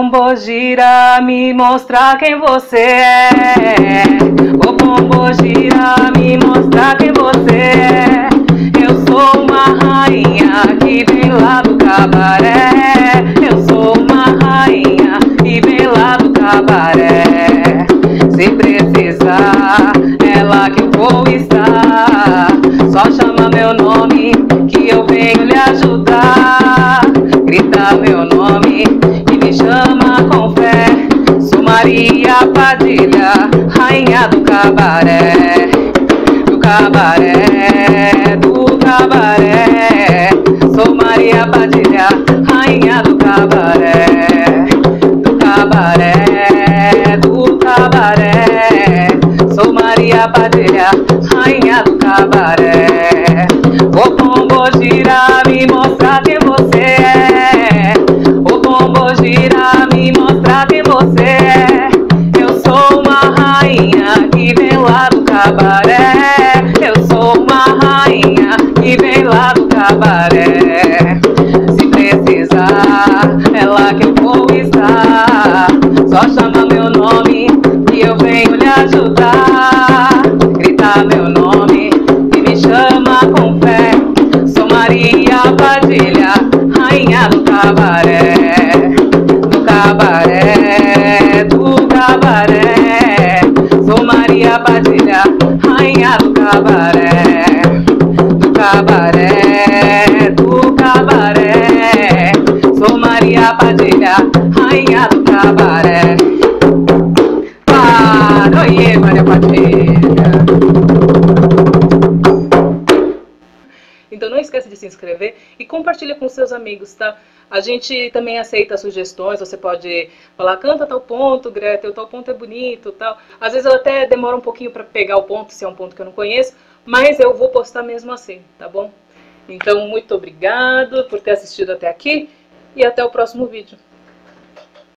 Pombogira, me mostrar quem você é. Ô Pombogira, me mostrar quem você é. Eu sou uma rainha que vem lá do cabaré. Eu sou uma rainha que vem lá do cabaré. Se precisar, é lá que eu vou estar. Só chama meu nome que eu venho lhe ajudar. Grita meu nome e me chama com fé. Sou Maria Padilha, rainha do cabaré. Do cabaré, do cabaré. Sou Maria Padilha, rainha do cabaré. Do cabaré, do cabaré. Sou Maria Padilha, rainha do cabaré. Ô Pombogira, me mostrar quem você é. Ô Pombogira, me mostrar quem você é. Eu sou uma rainha que vem lá do cabaré. Eu sou uma rainha que vem lá do cabaré. Se precisar, é lá que eu vou estar. Só chama meu nome que eu venho lhe ajudar. Grita meu nome e me chama com fé. Sou Maria Padilha, rainha do cabaré. Do cabaré, do cabaré. Sou Maria Padilha, rainha do cabaré. Do cabaré, do cabaré. Sou Maria Padilha, rainha do cabaré. Oiê, Maria Padilha. Então não esqueça de se inscrever e compartilha com seus amigos, tá? A gente também aceita sugestões, você pode falar, canta tal ponto, Gretel, tal ponto é bonito, tal. Às vezes eu até demoro um pouquinho para pegar o ponto, se é um ponto que eu não conheço, mas eu vou postar mesmo assim, tá bom? Então, muito obrigado por ter assistido até aqui e até o próximo vídeo.